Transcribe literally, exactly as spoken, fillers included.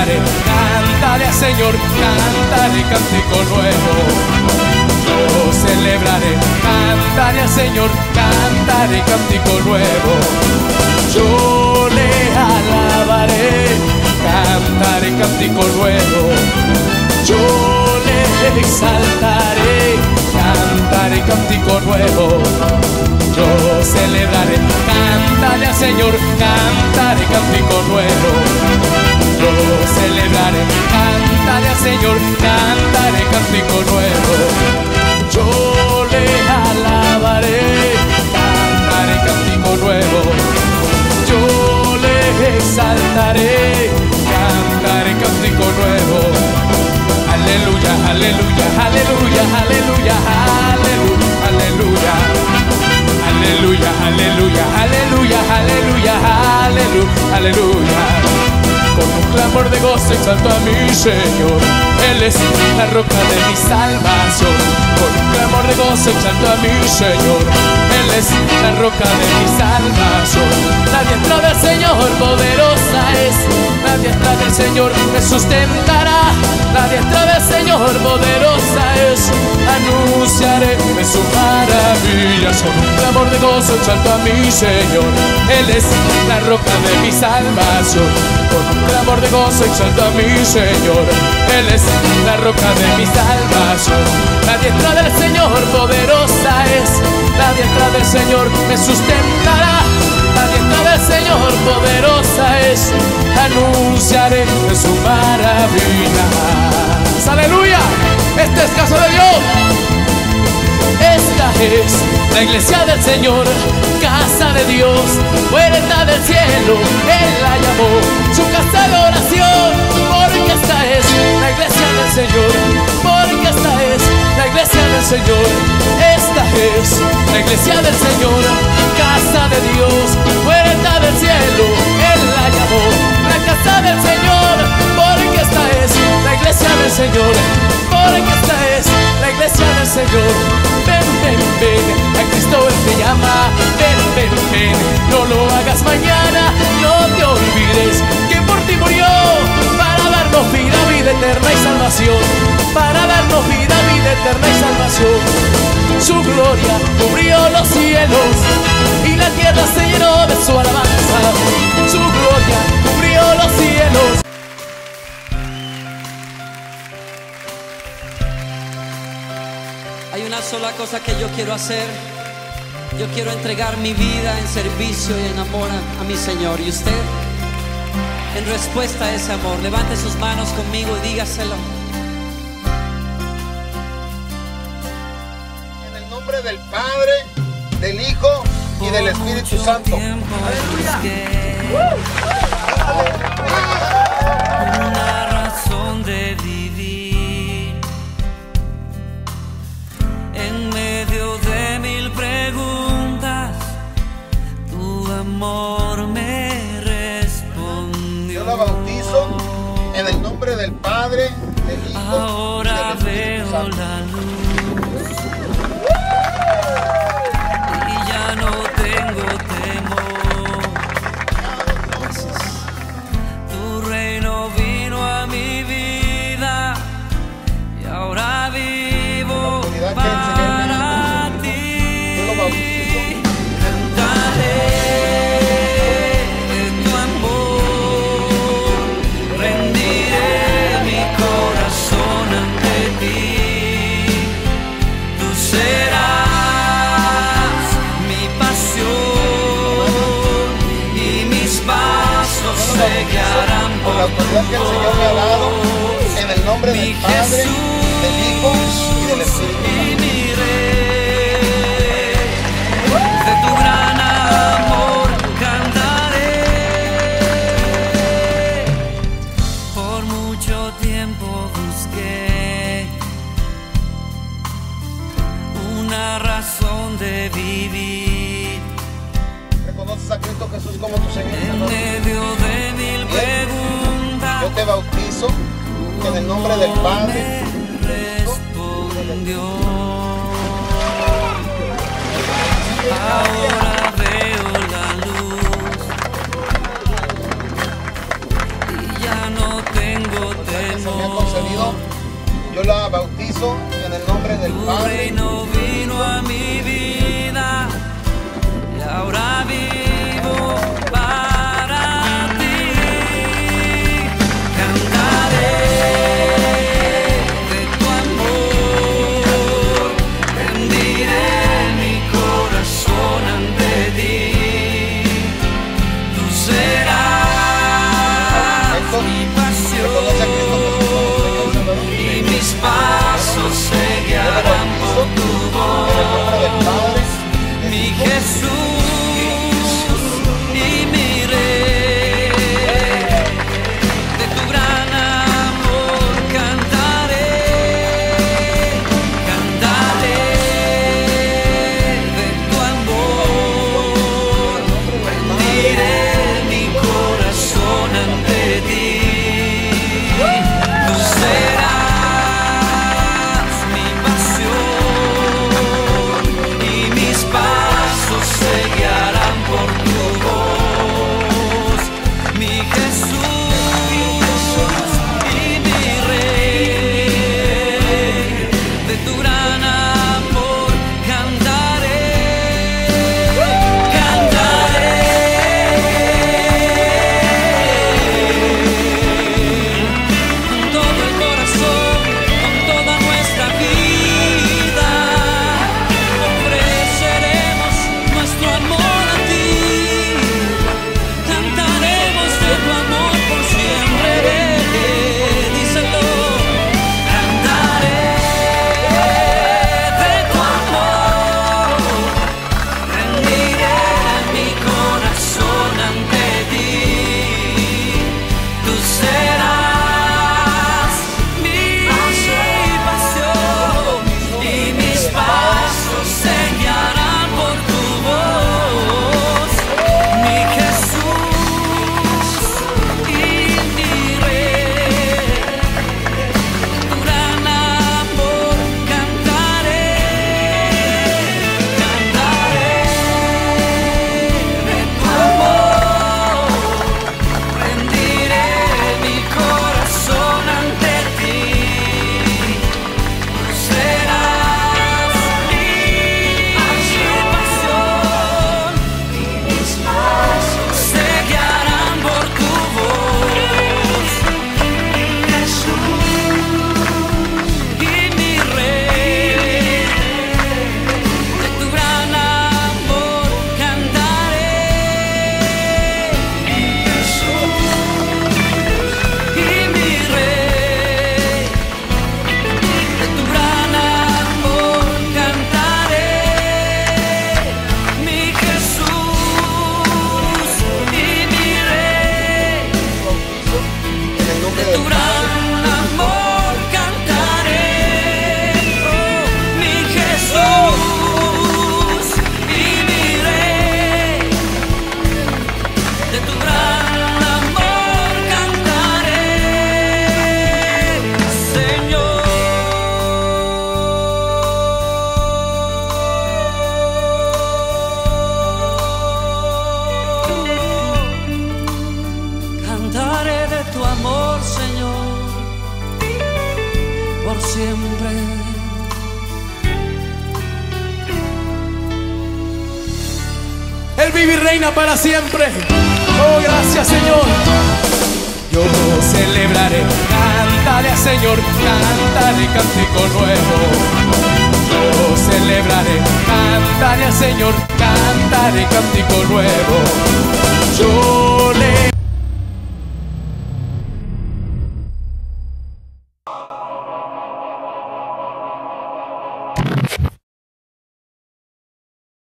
celebraré, cántale al Señor, cántale cántico nuevo. Yo celebraré, cántale al Señor, cántale cántico nuevo. Yo le alabaré, cantaré cántico nuevo. Yo le exaltaré, cantaré cántico nuevo. Yo celebraré, cántale al Señor, cantaré cántico nuevo. Yo celebraré, cántale al Señor, cantaré cántico nuevo. Yo le alabaré, cantaré cántico nuevo. Yo le exaltaré, cantaré cántico nuevo. Aleluya, aleluya, aleluya, aleluya, aleluya, aleluya. Aleluya, aleluya, aleluya, aleluya, aleluya, aleluya. Con un clamor de gozo exalto a mi Señor, Él es la roca de mi salvación. Con un clamor de gozo exalto a mi Señor, Él es la roca de mi salvación. La diestra del Señor poderosa es, la diestra del Señor me sustentará. La diestra del Señor poderosa es, anunciaré de su maravilla. Con un clamor de gozo exalto a mi Señor, Él es la roca de mi salvación. Con un clamor de gozo exalto a mi Señor, Él es la roca de mi salvación. La diestra del Señor poderosa es, la diestra del Señor me sustentará. La diestra del Señor poderosa es, anunciaré de su maravilla. ¡Aleluya! Este es casa de Dios. Esta es la iglesia del Señor, casa de Dios, puerta del cielo, Él la llamó su casa de oración. Porque esta es la iglesia del Señor, porque esta es la iglesia del Señor. Esta es la iglesia del Señor, casa de Dios, puerta del cielo, Él la llamó la casa del Señor. Porque esta es la iglesia del Señor, porque esta es la iglesia del Señor. Ven, ven, ven, a Cristo Él te llama. Ven, ven, ven, no lo hagas mañana. No te olvides que por ti murió, para darnos vida, vida eterna y salvación. Para darnos vida, vida eterna y salvación. Su gloria cubrió los cielos y la tierra se llenó de su alabanza. Su gloria cubrió los cielos. Hay una sola cosa que yo quiero hacer. Yo quiero entregar mi vida en servicio y en amor a, a mi Señor. Y usted, en respuesta a ese amor, levante sus manos conmigo y dígaselo. En el nombre del Padre, del Hijo y del Espíritu Santo. ¡Aleluya! Una razón de vivir en medio de mil preguntas, tu amor me respondió. Yo la bautizo en el nombre del Padre, del Hijo Ahora y del Espíritu veo Santo. la luz y ya no tengo temor. Tu reino vino a mi vida y ahora vivo para ti. Yo lo bautizo. Cantaré de tu amor, rendiré mi corazón ante ti. Tú serás mi pasión y mis pasos se guiarán Por la autoridad que el Señor me ha dado, en el nombre del Padre, del Hijo y del Espíritu Santo. y mi Rey, de tu gran amor cantaré. Por mucho tiempo busqué una razón de vivir ¿Reconoces a Cristo Jesús como tu Señor y en Salvador? medio de mil preguntas. Yo te bautizo en el nombre del Padre, Me respondió. Ahora veo la luz y ya no tengo tengo o sea, que se me ha temor. concedido, yo la bautizo en el nombre del Tu Padre. reino vino a mi vida y ahora vivo para ti. Cantaré de tu amor, rendiré mi corazón ante ti. Tú serás mi pasión y mis pasos se guiarán por tu voz. Mi Jesús y mi Rey, de tu gran amor cantaré, cantaré de tu amor, rendiré mi corazón ante ti. Tú serás mi pasión y mis pasos se guiarán por tu voz. Mi Jesús y mi Rey, de tu gran amor cantaré, cantaré. Con todo el corazón, con toda nuestra vida, ofreceremos nuestro amor a ti. Cantaremos de tu amor por siempre. Díselo. Cantaré de tu amor, rendiré mi corazón ante ti. Tú serás mi pasión y mis pasos se guiarán por tu voz. Mi Jesús y mi Rey, tu gran amor cantaré, cantaré de tu amor, rendiré mi corazón ante ti. Tú serás mi pasión y mis pasos se guiarán por tu voz. Mi Jesús y mi Rey, de tu gran amor cantaré. Mi Jesús y mi Rey, de tu gran amor cantaré. Mi Jesús y mi Rey, En el nombre de tu del gran amor cantaré. Oh, mi Jesús y mi Rey, de tu gran amor cantaré, Señor. Cantaré de tu amor, Señor, por siempre. Él vive y reina para siempre. Oh, gracias, Señor. Yo celebraré, cantaré al Señor, cantaré cántico nuevo. Yo celebraré, cantaré al Señor, cantaré cántico nuevo. Yo